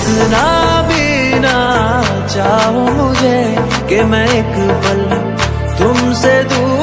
इतना भी ना चाहो मुझे कि मैं एक पल तुमसे दूर